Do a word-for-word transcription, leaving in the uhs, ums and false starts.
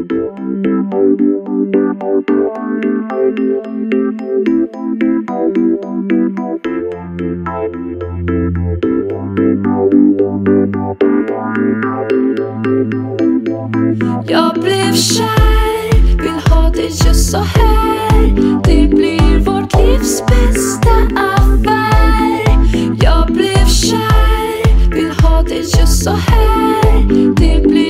Jag blev kär, vill ha det just så här. Det blir vårt livs bästa affär. Jag blev kär, vill ha det just så här. Det blir